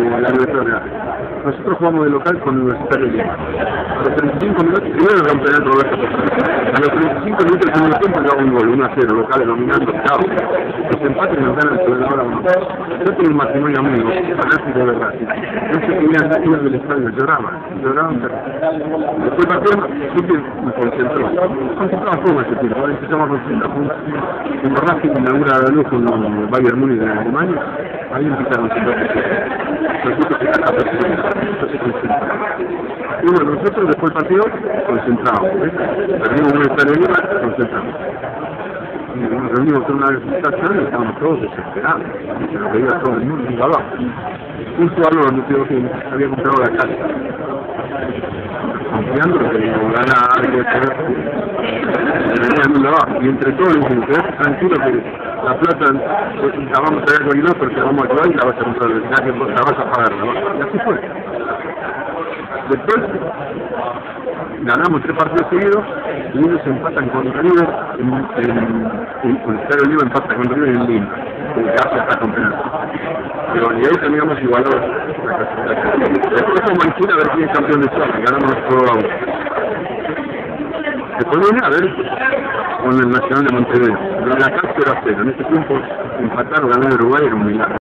la Libertadores. Nosotros jugamos de local con Universitario de Lima. A los 35 minutos, primero el campeonato Roberto Costa. A los 35 minutos del segundo tiempo daba un gol, 1-0, local dominando, chao. Los empates nos ganan sobre la hora 1. Yo tengo un matrimonio amigo, fanático de Racing. No se querían salir del estadio, lloraban. Después del partido, siempre me concentró. Concentraba como ese tipo, ahora empezamos a concentrar. Cuando Racing inaugura la luz con el Bayern Múnich de Alemania, ahí empieza a concentrarse. Y bueno, nosotros después del partido concentramos, perdimos un estadio Lima, concentramos. Y nos reunimos en una presentación y estábamos todos desesperados, se lo veía todo el mundo, y abajo. Un jugador no digo que había comprado la casa, confiando que no gana algo de poder, y entre todos les dicen, quedate tranquilo que la plata la vamos a traer con Guiló, pero te vamos a ayudar y la vas a comprar, la vas a pagar, y así fue. Después ganamos 3 partidos seguidos y ellos empatan con River con el Estadio Lima empata con River en Lima, que hace hasta campeonato. Pero y ahí terminamos igualados la clasificación. Después vamos a ir a ver quién es campeón de Chile, ganamos todo a 1. Después vamos a ver con el Nacional de Montevideo. Pero la casa era 0. En ese tiempo empatar o ganar Uruguay era un milagro.